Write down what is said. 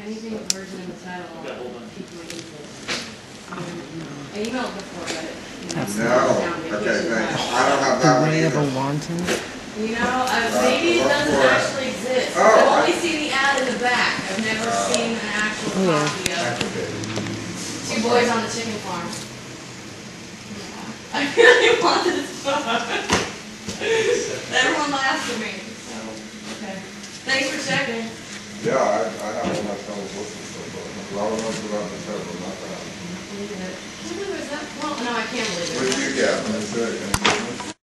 anything with virgin in the title, Okay, hold on. people use it. I emailed before, but it, No, okay, thanks. I don't have The that one way of a either. wanton. Maybe it look doesn't for it. actually exist. Oh, I've only seen the ad in the back. I've never seen an actual Oh, yeah. copy of Activated. Two Boys on the Chicken Farm. Yeah. I really want this book. Everyone laughs at me, so, okay. Thanks for checking. Yeah, I have all my phones listening so far. A lot of ones about the table, not that. I can't believe it. Can't believe it. Well, no, I can't believe it. What did you get? That's it.